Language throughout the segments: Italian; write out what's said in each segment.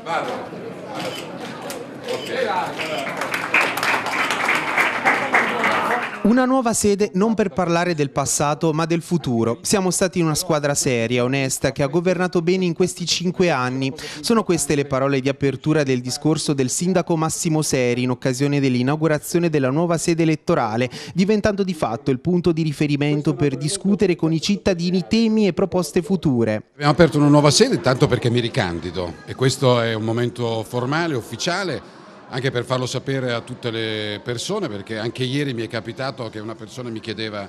Vado. Una nuova sede non per parlare del passato ma del futuro. Siamo stati una squadra seria, onesta, che ha governato bene in questi 5 anni. Sono queste le parole di apertura del discorso del sindaco Massimo Seri in occasione dell'inaugurazione della nuova sede elettorale, diventando di fatto il punto di riferimento per discutere con i cittadini temi e proposte future. Abbiamo aperto una nuova sede tanto perché mi ricandido e questo è un momento formale, ufficiale, anche per farlo sapere a tutte le persone, perché anche ieri mi è capitato che una persona mi chiedeva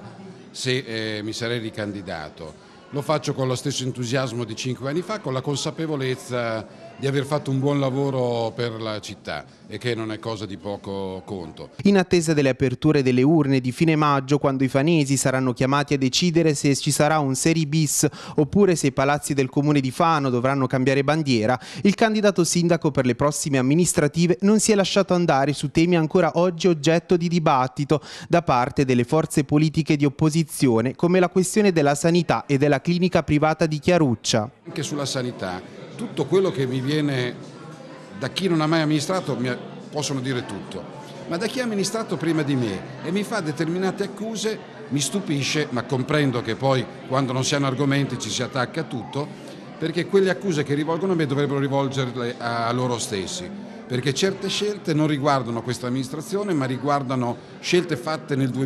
se mi sarei ricandidato. Lo faccio con lo stesso entusiasmo di 5 anni fa, con la consapevolezza di aver fatto un buon lavoro per la città e che non è cosa di poco conto. In attesa delle aperture delle urne di fine maggio, quando i fanesi saranno chiamati a decidere se ci sarà un Seri bis oppure se i palazzi del comune di Fano dovranno cambiare bandiera, il candidato sindaco per le prossime amministrative non si è lasciato andare su temi ancora oggi oggetto di dibattito da parte delle forze politiche di opposizione, come la questione della sanità e della clinica privata di Chiaruccia. Anche sulla sanità, tutto quello che mi viene da chi non ha mai amministrato possono dire tutto, ma da chi ha amministrato prima di me e mi fa determinate accuse mi stupisce, ma comprendo che poi quando non si hanno argomenti ci si attacca a tutto, perché quelle accuse che rivolgono a me dovrebbero rivolgerle a loro stessi, perché certe scelte non riguardano questa amministrazione ma riguardano scelte fatte nel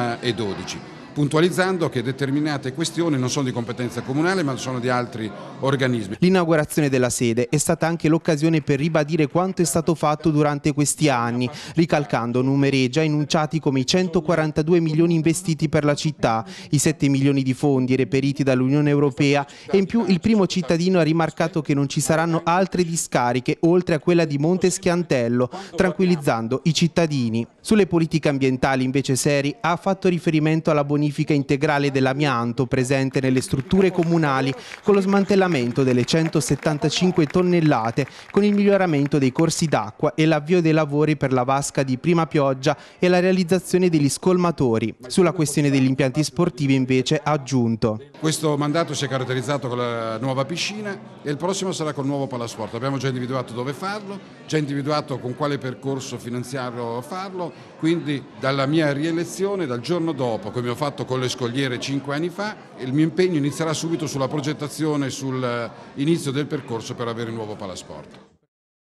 2012. Puntualizzando che determinate questioni non sono di competenza comunale ma sono di altri organismi. L'inaugurazione della sede è stata anche l'occasione per ribadire quanto è stato fatto durante questi anni, ricalcando numeri già enunciati come i 142 milioni investiti per la città, i 7 milioni di fondi reperiti dall'Unione Europea e in più il primo cittadino ha rimarcato che non ci saranno altre discariche oltre a quella di Monte Schiantello, tranquillizzando i cittadini. Sulle politiche ambientali invece Seri ha fatto riferimento alla bonifica integrale dell'amianto presente nelle strutture comunali con lo smantellamento delle 175 tonnellate, con il miglioramento dei corsi d'acqua e l'avvio dei lavori per la vasca di prima pioggia e la realizzazione degli scolmatori. Sulla questione degli impianti sportivi invece ha aggiunto: questo mandato si è caratterizzato con la nuova piscina e il prossimo sarà col nuovo palasport. Abbiamo già individuato dove farlo, già individuato con quale percorso finanziario farlo, quindi dalla mia rielezione, dal giorno dopo, come ho fatto con le scogliere 5 anni fa, il mio impegno inizierà subito sulla progettazione, sull'inizio del percorso per avere il nuovo palasport.